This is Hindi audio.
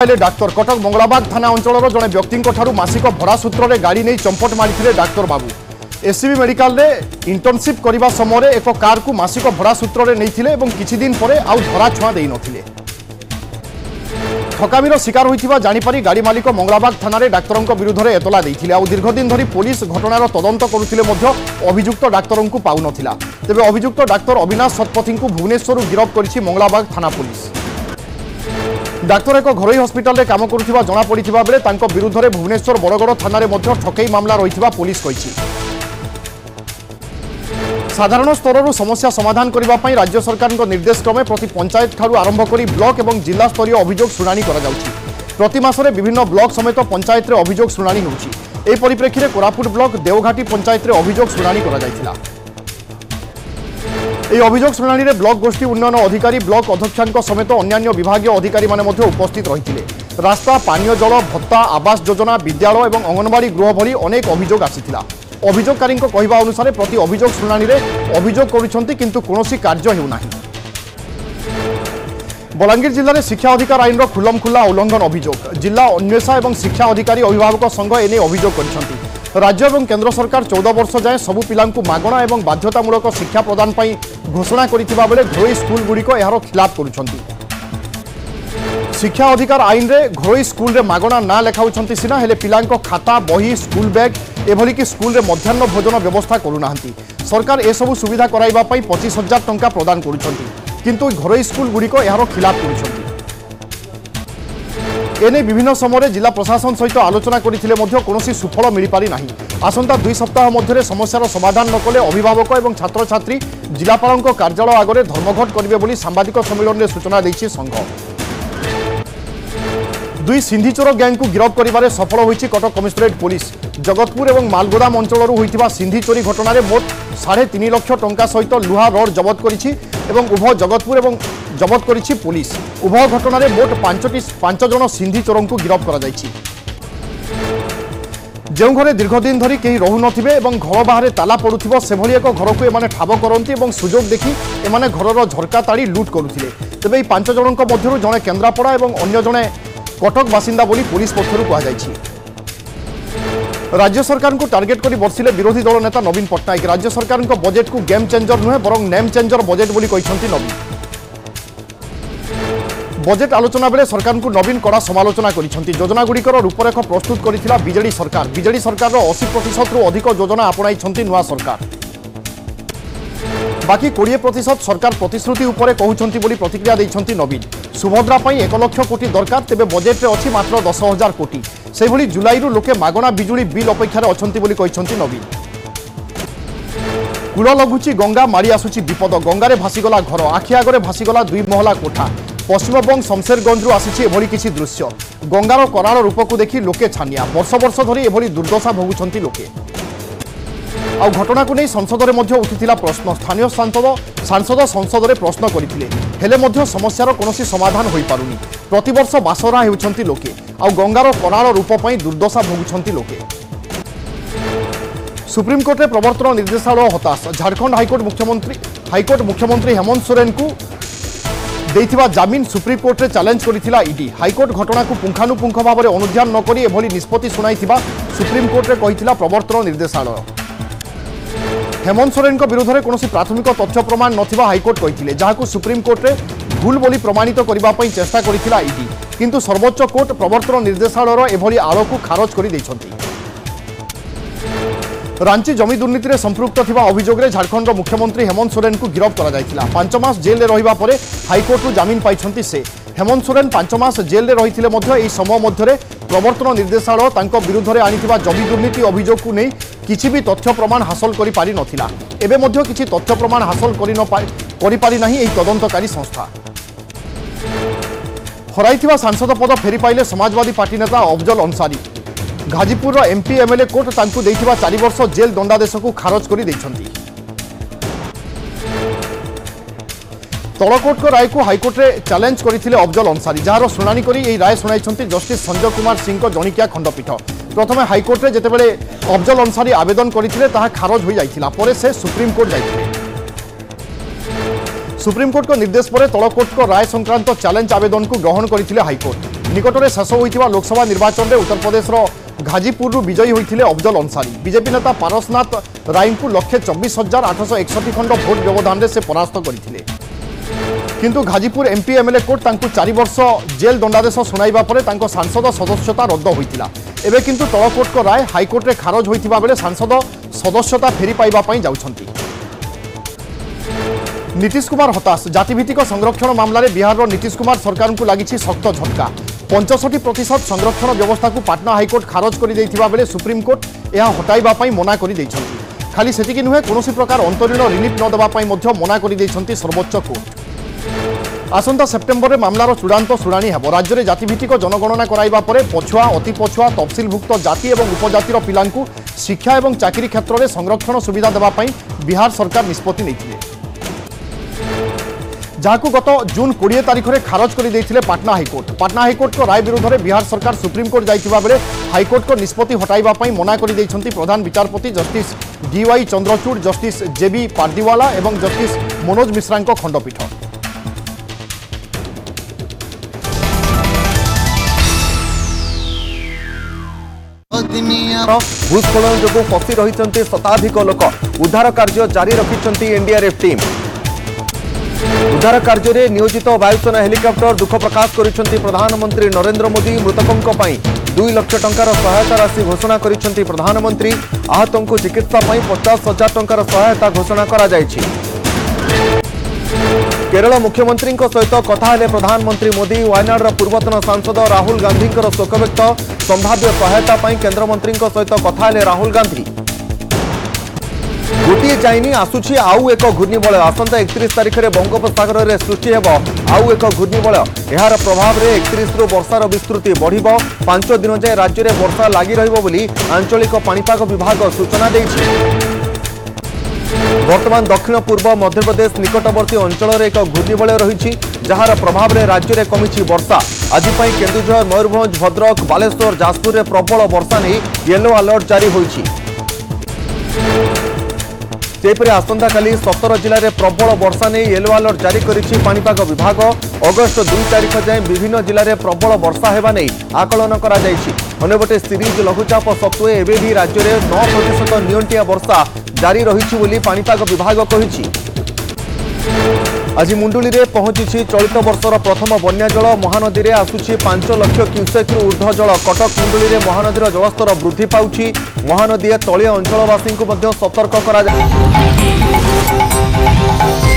डाक्तर कटक मंगलाबाग थाना अंचल जड़े व्यक्ति मासिक भड़ा सूत्र में गाड़ी नहीं चंपट मारी डाक्तर बाबू एससीबी मेडिकल रे इंटर्नशिप करने समय एक कार को मासिक भड़ा सूत्र में नहीं किछि दिन पर आउ धरा छुआ दे नथिले। ठकामीर शिकार होइथिबा जानिपारी गाड़ी मालिक मंगलाबाग थाना डाक्तरों विरुद्ध में एतला देइथिले। आउ दीर्घदिन धरी पुलिस घटनार तदंत करुथिले मध्य अभियुक्त डाक्तरों को पाउ नथिला। तेबे अभियुक्त डाक्तर अविनाश शतपथी को भुवनेश्वर गिरफ करिछि मंगलाबाग थाना पुलिस। डाक्तर एक घरोई हस्पिटाल रे काम करुथिबा जणा पड़िथिबा बेले तांको विरुद्ध में भुवनेश्वर बड़गड़ थाना रे मध्य ठकई मामला रहिथिबा पुलिस कहिछि। साधारण स्तर समस्या समाधान करने राज्य सरकार निर्देश क्रमे प्रति पंचायत ठारू आरंभ कर ब्लॉक और जिला स्तरीय अभियोग शुणाणी प्रति मासरे विभिन्न ब्लॉक समेत पंचायत रे अभियोग शुणाणी होउछि। एही परिप्रेक्षी में कोरापुट ब्लॉक देवघाटी पंचायत रे अभियोग शुणाणी करा जायतिला। एही अभियोग शुणाणी रे ब्लॉक गोष्ठी उन्नयन अधिकारी ब्लॉक अध्यक्षांक समेत अन्यान्य विभागीय अधिकारी माने मध्य उपस्थित रहिथिले। रास्ता पानीय जल भत्ता आवास योजना विद्यालय और अंगनवाड़ी गृह भली अनेक अभियोग आसिथिला। अभियोगकारी कहवा अनुसार प्रति अभियोग शुणाणी अभियोग करुछंती किंतु कोनोसी कार्य हेउनाही। बलांगीर जिले में शिक्षा अधिकार आईन खुलमखुला उल्लंघन अभियोग जिला अन्वेषा और शिक्षा अधिकारी अभिभावक संघ एने अभियोग करिसंती। राज्य और केंद्र सरकार 14 वर्ष जाए सबु पिलांकु मागणा और बाध्यतामूलक शिक्षा प्रदान पई घोषणा करिथिबा बेले घरोई स्कूल गुड़िक यार खिलाफ करुछंती। शिक्षा अधिकार आईन रे घरोई स्कूल रे मागणा ना लेखाउछंती सिना हेले पिलांको खाता बही स्कूल बैग एभली कि स्कूल रे मध्याह्न भोजन व्यवस्था करूनाहांती। सरकार ए सबु सुविधा कराइबा पई 25,000 टंका प्रदान करुछंती किंतु घरोई स्कूल गुड़िक यार खिलाफ करुछंती। एने विभिन्न समय जिला प्रशासन सहित आलोचना करथिले मध्य कोनोसी सुफल मिल पारि नाही। आसंता 2 सप्ताह मध्य समस्यार समाधान नकले अभिभावक और छात्र छात्री जिलापाल कार्यालय आगे धर्मघट करेंगे बोली सांबादिक सम्मेलन में सूचना देछि संघ। 2 सिंधी चोर गैंग को गिरफ्त करिबारे सफल होइछि कटक कमिश्नरेट पुलिस। जगतपुर और मालगोदाम अंचल होइथिबा सिंधी चोरी घटना रे मोट 3.5 लाख टंका सहित लुहा रड जबत करिछि एवं उभय जगतपुर और जबत करिछि पुलिस। उभय घटना रे मोट 5 जन सिंधी चोरों को गिरफ्त करा जाइछि। जो घरे दीर्घदिन धरी कहीं रहु नथिबे एवं घर बाहर ताला पड़ुथिबो सेभली एक घर को एमाने ठाब करंती एवं सुजोग देखि एमाने घरर झरका ताड़ी लुट करुथिले। तेबे एई 5 जनक मध्यरु जणे केन्द्रापड़ा एवं अन्य जणे कटक बासिंदा बोली पुलिस पक्षरु कहुଯାଇଛି। राज्य सरकार को टार्गेट कर बर्षिले विरोधी दल नेता नवीन पट्टनायक। राज्य सरकार को बजेट को गेम चेंजर नुहे बरं नेम चेंजर बजेट बोली कहिसंती नवीन। बजेट आलोचना बेले सरकार को नवीन कड़ा समालोचना करिसंती। योजना गुड़िकर रूपरेख प्रस्तुत करिथिला बीजेडी सरकार। बीजेडी सरकार 80% रु अधिक योजना आपणाइछंती नुआ सरकार। बाकी 20% सरकार प्रतिश्रुति उपरे कहउछंती बोली प्रतिक्रिया दैछंती नवीन। सुभद्रा पई 1 लाख कोटी दरकार तेबे बजेट रे अछि मात्र 10,000 कोटी। सेभली जुलाई रु लोके मागणा बिजुली बिल अपेक्षार अछंती बोली कहिसंती नवीन। कूल लगुची गंगा मारी आसुची विपद। गंगारे भासीगला घर आखि आगरे भासीगला 2 महला कोठा। पश्चिमबंग शमशेरगंज आसी एभली किछि दृश्य। गंगार कराल रूप को देखि लोके छानिया। वर्ष वर्ष धरी एभली दुर्दशा भोगुछंती लोके। आ घटना को नहीं संसद में मध्य उठिथिला प्रश्न। स्थानीय सांसद संसद में प्रश्न करथिले हेले मध्य समस्यार कोनोसी समाधान होई पारुनी। प्रतिवर्ष बासरा हेउछंती लोके आ गंगार कराल रूप पई दुर्दशा भोगुछंती लोके। सुप्रीम कोर्ट रे प्रवर्तन निर्देशालय हताश। झारखंड हाईकोर्ट मुख्यमंत्री हेमंत सोरेन को देइथिबा जामिन सुप्रीम कोर्ट रे चैलेंज करिथिला ईडी। हाईकोर्ट घटना को पुंखानुपुंख भाव में अनुध्यान न करी एभली निष्पत्ति सुनाइथिबा सुप्रीम कोर्ट रे कहिथिला प्रवर्तन निर्देशालय। हेमंत सोरेन विरुद्ध में कौन प्राथमिक तथ्य प्रमाण नथिबा हाईकोर्ट कहिथिले जहां सुप्रीम कोर्ट रे भूल बोली प्रमाणित करबा पई चेष्टा करिथिला ईडी किंतु सर्वोच्च कोर्ट प्रवर्तन निर्देशालयर एभली आड़ को खारज कर दैछंती। रांची जमी दुर्नीति में संपृक्त थिबा अभियोग रे झारखंड मुख्यमंत्री हेमंत सोरेन को गिरफ्त करा जायतिला। 5 मास जेल रे रहिबा परे हाईकोर्ट रु जामिन पाइछंती से। हेमंत सोरेन 5 मास जेल रे रहिथिले मध्य एई समय मध्य प्रवर्तन निर्देशालय तांको विरुद्ध में आनिथिबा जमी दुर्नीति अभियोग को नहीं किछि भी तथ्य प्रमाण हासिल करि पारि नथिला। एबे मध्य किछि तथ्य प्रमाण हासिल करि पारि नाही एई तदंतकारी संस्था। हराइथिबा सांसद पद फेरी पाइले समाजवादी पार्टी नेता Afzal Ansari. Ghazipur MP MLA court तांकु देइथिबा 4 वर्ष जेल दंडादेश को खारज करि दैछंती। तलकोर्ट राय को हाईकोर्ट रे चैलेंज करथिले अफजल अंसारी जार शुणाणी करी एई राय सुनाइछंती जस्टिस संजय कुमार सिंह जणिकिया खंडपीठ। प्रथमे हाईकोर्ट रे जेतेबेले अफजल अंसारी आवेदन करथिले ताहा खारज होई जाइथिला परे से सुप्रीम कोर्ट जाइथिले। सुप्रीमकोर्ट को निर्देश पर तलकोर्ट को राय संक्रांत चैलेंज आवेदन को ग्रहण करथिले हाईकोर्ट। निकटरे शेष होइतिबा लोकसभा निर्वाचन में उत्तर प्रदेश घाजीपुर विजयी होते अफजल अंसारी बीजेपी नेता पारसनाथ राय को 1,24,861 खंड भोट व्यवधान से परास्त करथिले। किंतु घाजीपुर एमपी एमएलए कोर्ट 4 वर्ष जेल दंडादेश शुणाइबा परे तांको सांसद सदस्यता रद्द होइतिला। एबे किंतु तलकोर्ट को राय हाईकोर्ट रे खारज होइतिबा बेले सांसद सदस्यता फेरी पाइबा पई जाउछंती। नीतीश कुमार हताश जातिभित्तिक संरक्षण मामला बिहार नीतीश कुमार सरकार को लगी सख्त झटका। 65% संरक्षण व्यवस्था को पाटना हाईकोर्ट खारज कर सुप्रीमकोर्ट यह हटाइबा पई मना कर देइछंती। खाली सेतिकी नुहे कोनोसी प्रकार अंतरीण रिलीफ न देबा पई मध्य मना कर देइछंती सर्वोच्च कोर्ट। आसंता सेप्टेम्बर में मामलार चूड़ांत शुणाणी हेब। राज्य में जातिभित्तिक जनगणना कराइबा परे पछुआ अति पछुआ तफसिलभुक्त जाति और उपजातिर पिलांकु शिक्षा और चाकरी क्षेत्र में संरक्षण सुविधा देबा पई बिहार सरकार निष्पत्ति नैथिले, जहां गत जून 20 तारिख में खारज कर देइथिले पाटना हाईकोर्ट। पाटना हाईकोर्ट को राय विरोध में बिहार सरकार सुप्रीमकोर्ट जाइथिबा बेले हाईकोर्ट को निष्पत्ति हटाइबा पई मना कर देइछंती प्रधान विचारपति justice DY Chandrachud, justice JB Pardiwala और जस्टिस मनोज मिश्रा खंडपीठ। भूस्खलन जो फसी रही शताधिक लोक उद्धार कार्य जारी रखिंट एनडीआरएफ टीम। उद्धार कार्य में नियोजित वायुसेना हेलिकॉप्टर दुख प्रकाश करिसेंती प्रधानमंत्री नरेंद्र मोदी। मृतकों पर 2 लाख टंकार सहायता राशि घोषणा करिसेंती प्रधानमंत्री। आहतों को चिकित्सा 50,000 टंकार सहायता घोषणा करा जायछि। केरल मुख्यमंत्री सहित कथा हेले प्रधानमंत्री मोदी। वायनाड पूर्वतन सांसद राहुल गांधी शोक व्यक्त। संभाव्य सहायता पाई केन्द्रमंत्री सहित कथा हेले राहुल गांधी। गोटे जाइनी आसुछि आउ एक घूर्णिबलय। आसंता 31 तारिख में बंगोपसागर में सृष्टि हेब आउ एक घूर्णिबलय। यार प्रभाव में 31 रु वर्षार विस्तृति बढ़िब। 5 दिन जाए राज्य में वर्षा लगी रहिबो बोली आंचलिक पाणीपाग विभाग सूचना देइछि। वर्तमान दक्षिण पूर्व मध्यप्रदेश निकटवर्ती अंचल एक घूर्णिबलय रही जार प्रभाव में राज्य में कमी वर्षा। आज केन्दुझर, मयूरभंज, भद्रक, बालेश्वर, जाजपुर में प्रबल वर्षा नहीं येलो अलर्ट जारी होइछि। सेपरि आसंता काली 17 जिले में प्रबल वर्षा नहीं येलो अलर्ट जारी करिछि पाणीपाग विभाग। अगस्ट 2 तारिख जाए विभिन्न जिले में प्रबल वर्षा हेबा नहीं आकलन करा जाइछि। अन्यपटे सीरीज लघुचाप सत्वे एबे भी राज्य में 9% नियंटिया वर्षा जारी रही बोली पाणीपाग विभाग कहिछि। आज मुंडुली रे पहुंची चलित वर्षर प्रथम बन्या जल। महानदी में आसुछि 5 लाख क्यूसेक ऊर्ध्व जल। कटक मुंडुली रे महानदीर जलस्तर वृद्धि पाउछि। महानदी तलीय अंचलवासी को सतर्क करा